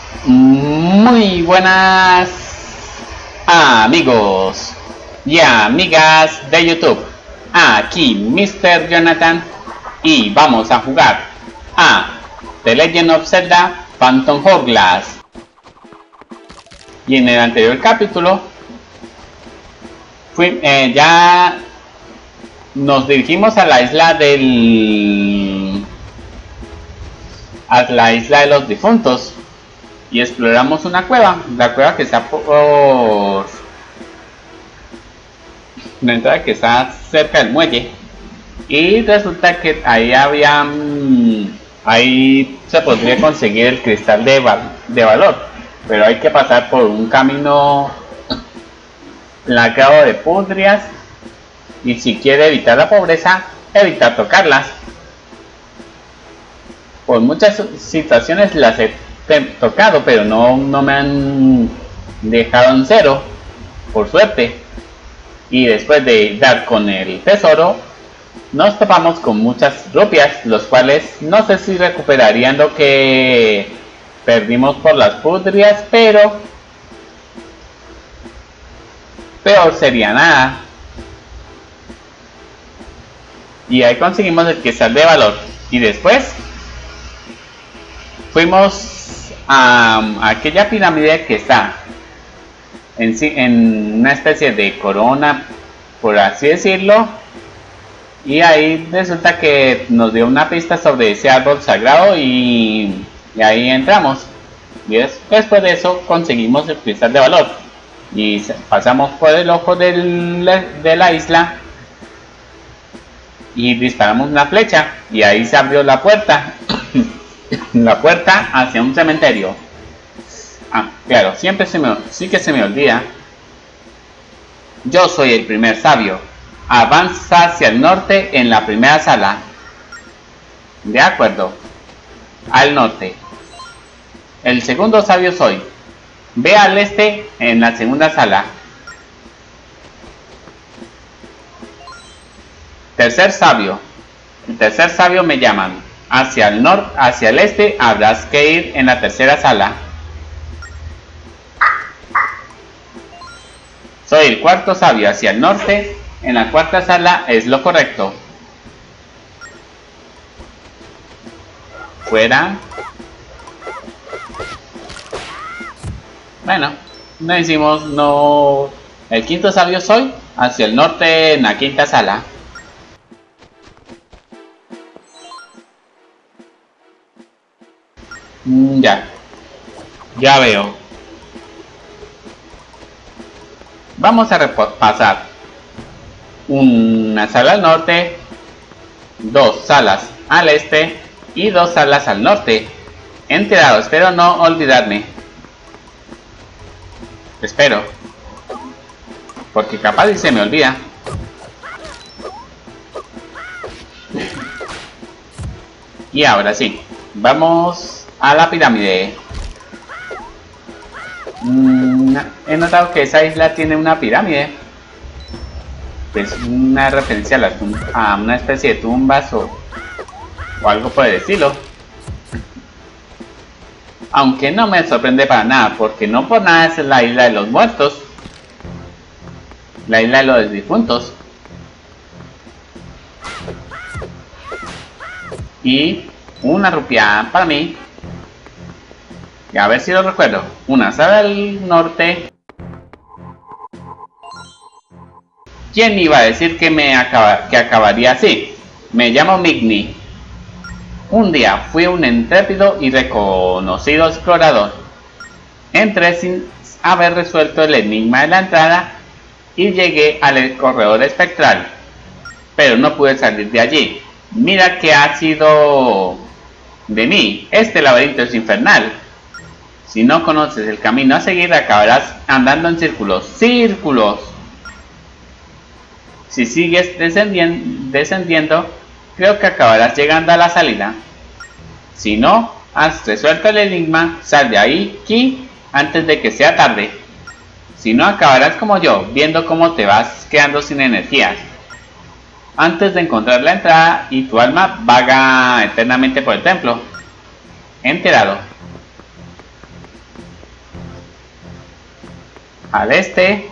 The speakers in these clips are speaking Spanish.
Muy buenas amigos y amigas de YouTube. Aquí Mr. Jonathan y vamos a jugar a The Legend of Zelda Phantom Hourglass. Y en el anterior capítulo ya nos dirigimos a la isla de los difuntos y exploramos una cueva, la cueva que está por la entrada que está cerca del muelle, y resulta que ahí se podría conseguir el cristal de valor, pero hay que pasar por un camino plagado de pudrias, y si quiere evitar la pobreza, evitar tocarlas. Por muchas situaciones las he tocado, pero no me han dejado en cero, por suerte. Y después de dar con el tesoro, nos topamos con muchas rupias, los cuales no sé si recuperarían lo que perdimos por las pudrias, pero peor sería nada. Y ahí conseguimos el cristal de valor, y después fuimos a aquella pirámide que está en una especie de corona, por así decirlo, y ahí resulta que nos dio una pista sobre ese árbol sagrado, y ahí entramos, y después de eso conseguimos el cristal de valor y pasamos por el ojo de la isla y disparamos una flecha, y ahí se abrió la puerta la puerta hacia un cementerio. Claro, sí que se me olvida. Yo soy el primer sabio. Avanza hacia el norte en la primera sala. De acuerdo. Al norte. El segundo sabio soy. Ve al este en la segunda sala. Tercer sabio. El tercer sabio me llaman. Hacia el norte, hacia el este habrás que ir en la tercera sala. Soy el cuarto sabio. Hacia el norte en la cuarta sala es lo correcto. Fuera. Bueno, no. El quinto sabio soy. Hacia el norte en la quinta sala. Ya veo. Vamos a repasar. Una sala al norte, dos salas al este y dos salas al norte. Enterado, espero no olvidarme. Espero, porque capaz y se me olvida. Y ahora sí, vamos a la pirámide. He notado que esa isla tiene una pirámide. Es una referencia a una especie de tumbas o algo por el estilo. Aunque no me sorprende para nada, porque no por nada es la isla de los muertos, la isla de los difuntos. Y una rupia para mí. Y a ver si lo recuerdo. Una sala al norte. ¿Quién iba a decir que acabaría así? Me llamo Migni. Un día fui un intrépido y reconocido explorador. Entré sin haber resuelto el enigma de la entrada y llegué al corredor espectral, pero no pude salir de allí. Mira que ha sido de mí. Este laberinto es infernal. Si no conoces el camino a seguir, acabarás andando en círculos. Si sigues descendiendo, creo que acabarás llegando a la salida. Si no has resuelto el enigma, sal de aquí antes de que sea tarde. Si no, acabarás como yo, viendo cómo te vas quedando sin energía antes de encontrar la entrada y tu alma vaga eternamente por el templo. Enterado. al este.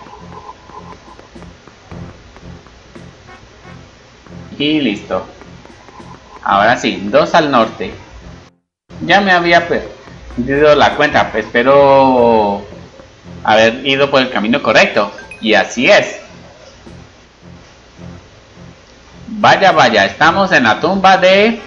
Y listo. Ahora sí, 2 al norte. Ya me había perdido la cuenta, espero haber ido por el camino correcto. Y así es. Vaya, vaya, estamos en la tumba de...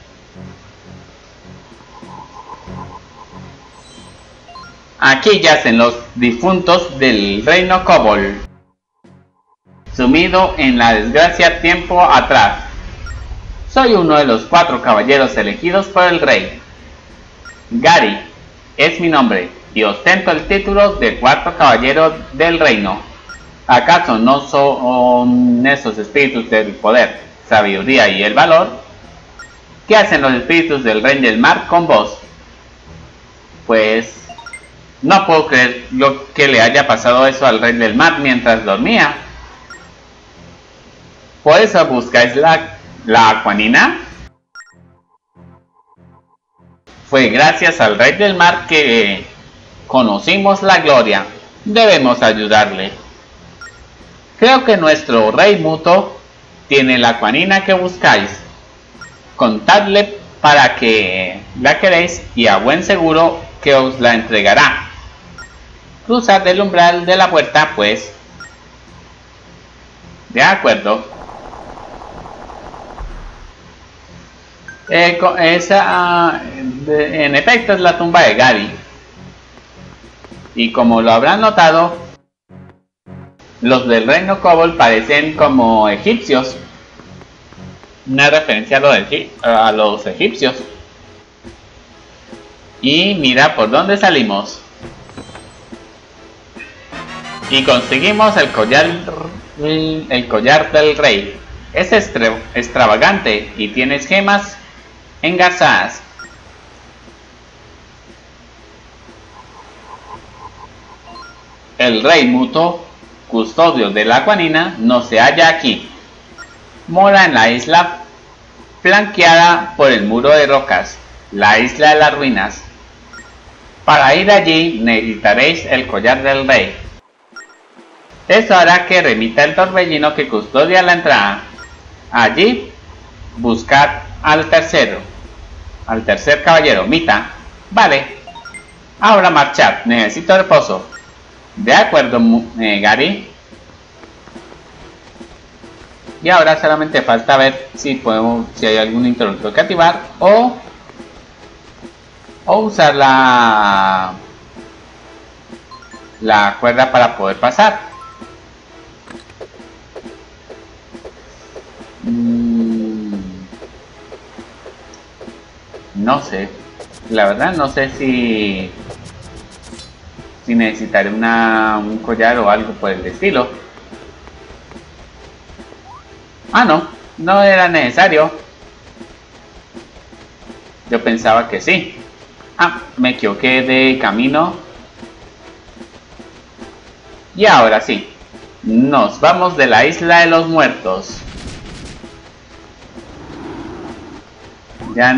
Aquí yacen los difuntos del reino Kobold, sumido en la desgracia tiempo atrás. Soy uno de los 4 caballeros elegidos por el rey. Gary es mi nombre y ostento el título de 4º caballero del reino. ¿Acaso no son esos espíritus del poder, sabiduría y el valor? ¿Qué hacen los espíritus del rey del mar con vos? Pues no puedo creer lo que le haya pasado eso al rey del mar mientras dormía. ¿Por eso buscáis la acuanina? Fue gracias al rey del mar que conocimos la gloria. Debemos ayudarle. Creo que nuestro rey Muto tiene la acuanina que buscáis. Contadle para que la queréis y a buen seguro que os la entregará. Cruzad el umbral de la puerta, pues. De acuerdo. Esa, en efecto, es la tumba de Gary. Y como lo habrán notado, los del reino Kobold parecen como egipcios. Una referencia a los egipcios. Y mira por dónde salimos. Y conseguimos el collar del rey. Es extravagante y tienes gemas engarzadas. El rey Muto, custodio de la acuanina, no se halla aquí. Mora en la isla flanqueada por el muro de rocas, la isla de las ruinas. Para ir allí necesitaréis el collar del rey. Eso hará que remita el torbellino que custodia la entrada. Allí buscad al tercer caballero, Mita. Vale. Ahora marchad, necesito reposo. De acuerdo, Gary. Y ahora solamente falta ver si hay algún interruptor que activar o usar la cuerda para poder pasar. No sé, la verdad no sé si necesitaré un collar o algo por el estilo. Ah, no era necesario. Yo pensaba que sí. Ah, me equivoqué de camino. Y ahora sí, nos vamos de la isla de los muertos. Ya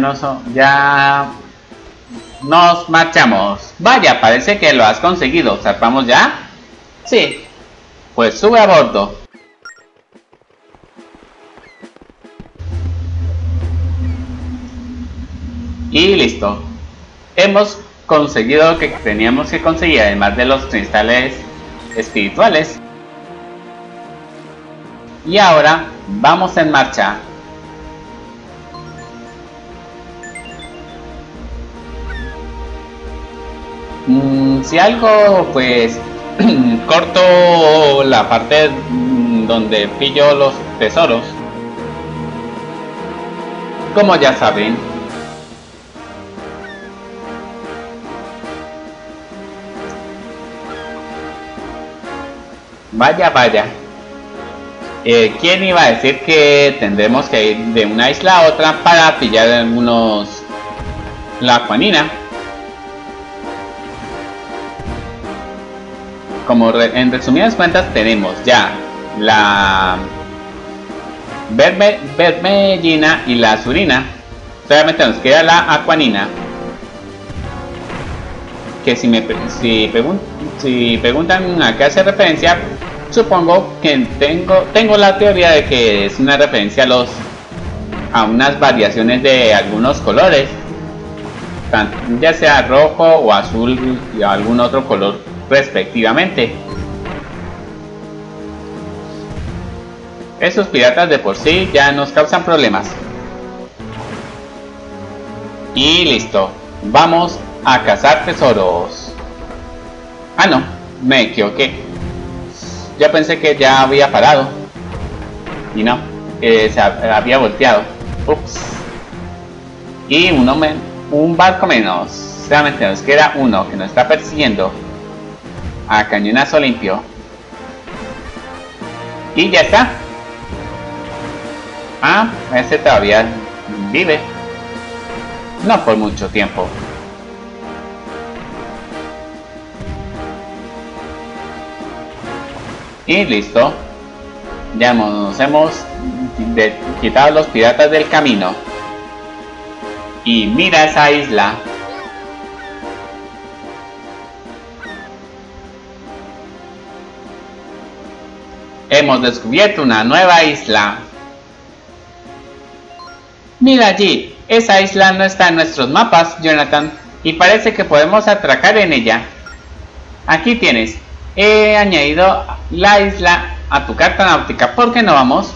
nos marchamos. Vaya, parece que lo has conseguido. ¿Zarpamos ya? Sí. Pues sube a bordo. Y listo. Hemos conseguido lo que teníamos que conseguir, además de los cristales espirituales. Y ahora vamos en marcha. Si algo, pues corto la parte donde pillo los tesoros. Como ya saben, vaya. ¿Quién iba a decir que tendremos que ir de una isla a otra para pillar la acuanina? Como en resumidas cuentas tenemos ya la vermellina y la azulina. Solamente nos queda la acuanina. que si preguntan a qué hace referencia, supongo que tengo la teoría de que es una referencia a unas variaciones de algunos colores, ya sea rojo o azul y algún otro color respectivamente. Esos piratas de por sí ya nos causan problemas. Y listo, vamos a cazar tesoros. Ah, no, me equivoqué. Ya pensé que ya había parado. Y no, se había volteado. Ups. Y un barco menos. Solamente nos queda uno que nos está persiguiendo. A cañonazo limpio. Y ya está. Ah, este todavía vive. No por mucho tiempo. Y listo. Ya nos hemos quitado los piratas del camino. Y mira esa isla. Hemos descubierto una nueva isla. Mira allí, esa isla no está en nuestros mapas, Jonathan, y parece que podemos atracar en ella. Aquí tienes, he añadido la isla a tu carta náutica, ¿por qué no vamos?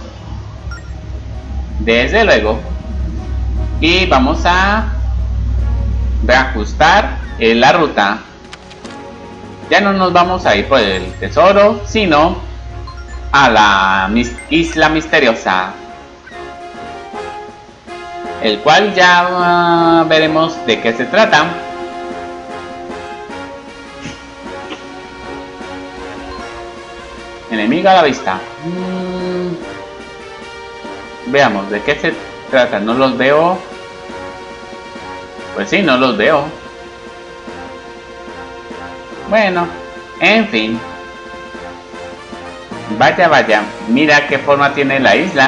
Desde luego. Y vamos a reajustar la ruta. Ya no nos vamos a ir por el tesoro, sino a la isla misteriosa, el cual ya veremos de qué se trata. Enemigo a la vista. Veamos de qué se trata. No los veo. Pues sí, no los veo. Bueno, en fin. Vaya, vaya. Mira qué forma tiene la isla.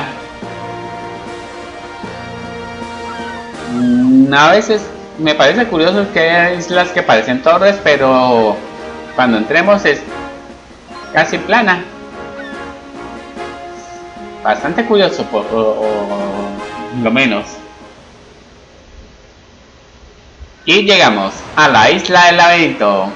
A veces me parece curioso que hay islas que parecen torres, pero cuando entremos es casi plana. Bastante curioso, por lo menos. Y llegamos a la isla del laberinto.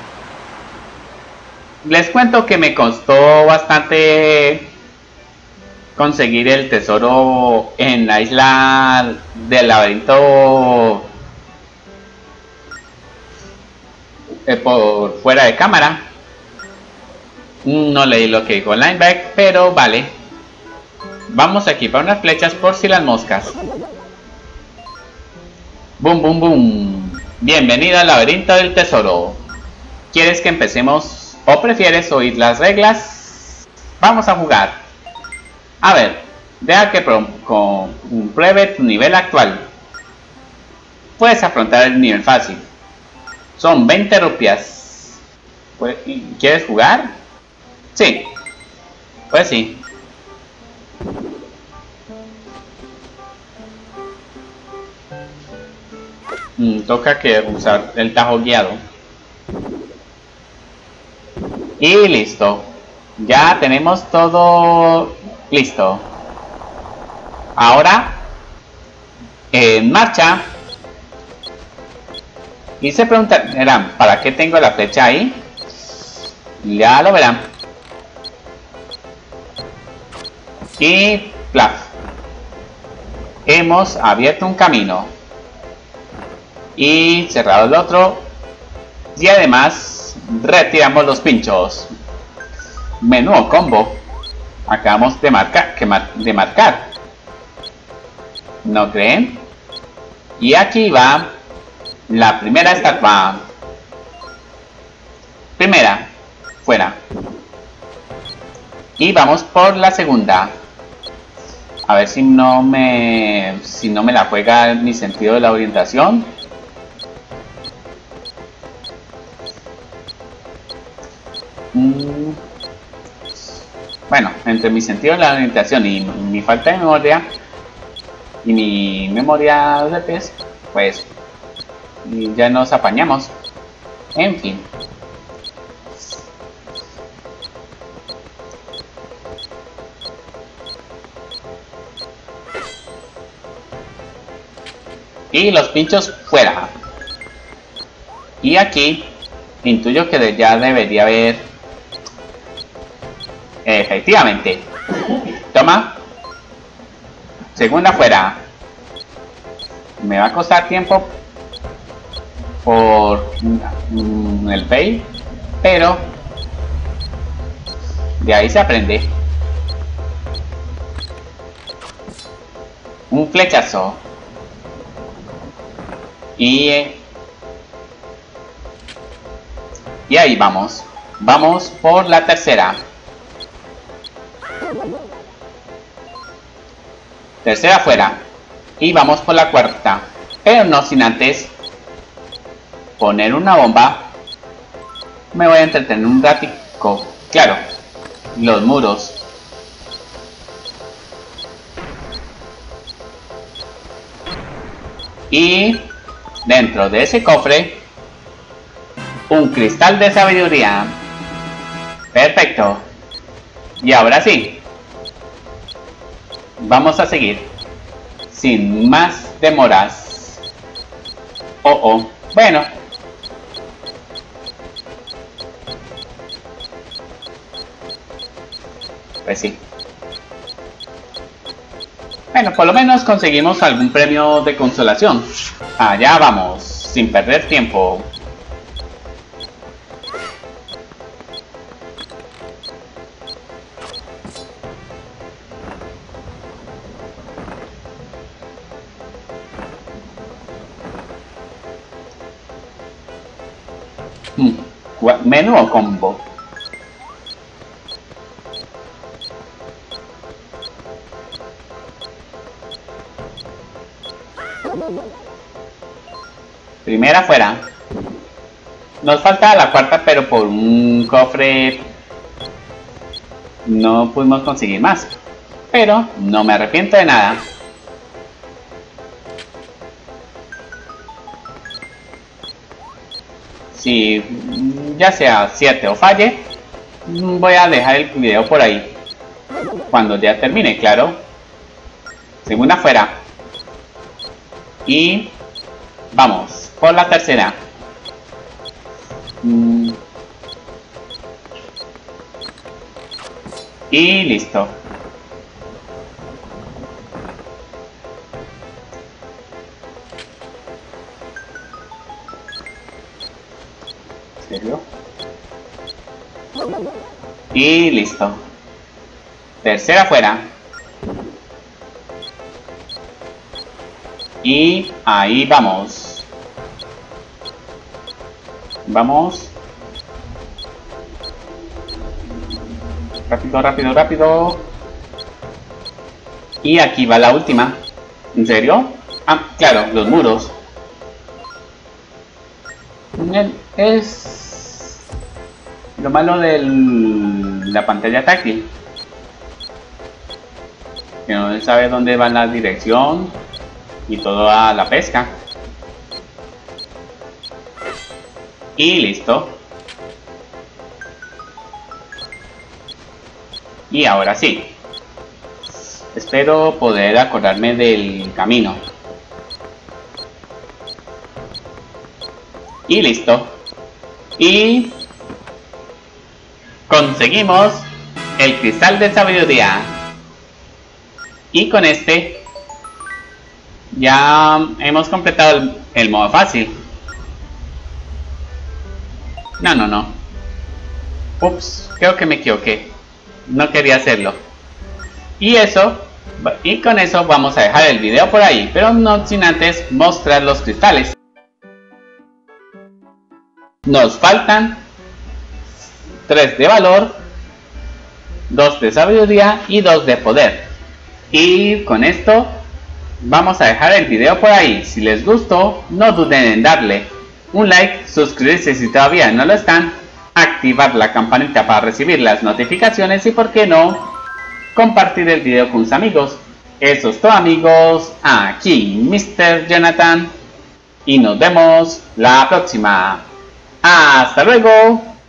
Les cuento que me costó bastante conseguir el tesoro en la isla del laberinto por fuera de cámara. No leí lo que dijo Lineback, pero vale. Vamos a equipar unas flechas por si las moscas. Boom, boom, boom. Bienvenido al laberinto del tesoro. ¿Quieres que empecemos o prefieres oír las reglas? Vamos a jugar. A ver, deja que compruebe tu nivel actual. Puedes afrontar el nivel fácil. Son 20 rupias. ¿Quieres jugar? Sí. Pues sí. Toca que usar el tajo guiado. Y listo. Ya tenemos todo listo. Ahora, en marcha. Y se preguntarán, ¿para qué tengo la flecha ahí? Ya lo verán. Y plaf. Hemos abierto un camino. Y cerrado el otro. Y además retiramos los pinchos. Menudo combo. Acabamos de marcar. ¿No creen? Y aquí va la primera estatua. Primera. Fuera. Y vamos por la segunda. A ver si no me la juega mi sentido de la orientación. Bueno, entre mi sentido de la orientación y mi falta de memoria y mi memoria de pez, pues ya nos apañamos. En fin. Y los pinchos fuera. Y aquí intuyo que ya debería haber. Efectivamente. Toma. Segunda fuera. Me va a costar tiempo por el fail, pero de ahí se aprende. Un flechazo. Y ahí vamos. Vamos por la tercera. Tercera fuera. Y vamos por la cuarta. Pero no sin antes poner una bomba. Me voy a entretener un ratico. Claro. Los muros. Y dentro de ese cofre, un cristal de sabiduría. Perfecto. Y ahora sí. Vamos a seguir. Sin más demoras. Bueno. Pues sí. Bueno, por lo menos conseguimos algún premio de consolación. Allá vamos, sin perder tiempo. Menudo combo. Primera fuera. Nos falta la cuarta, pero por un cofre no pudimos conseguir más. Pero no me arrepiento de nada. Si ya sea 7 o falle, voy a dejar el video por ahí. Cuando ya termine, claro. Segunda fuera. Y vamos por la tercera. Y listo. ¿En serio? Y listo. Tercera fuera. Y ahí vamos. Vamos. Rápido, rápido, rápido. Y aquí va la última. ¿En serio? Ah, claro, los muros. Es lo malo de la pantalla táctil. Que no sabe dónde va la dirección y todo a la pesca. Y listo. Y ahora sí. Espero poder acordarme del camino. Y listo. Y conseguimos el cristal de sabiduría. Y con este ya hemos completado el modo fácil. No. Ups, creo que me equivoqué. No quería hacerlo. Y con eso vamos a dejar el video por ahí, pero no sin antes mostrar los cristales. Nos faltan 3 de valor, 2 de sabiduría y 2 de poder. Y con esto vamos a dejar el video por ahí. Si les gustó, no duden en darle un like, suscribirse si todavía no lo están, activar la campanita para recibir las notificaciones y, por qué no, compartir el video con sus amigos. Eso es todo, amigos. Aquí Mr. Jonathan y nos vemos la próxima. ¡Hasta luego!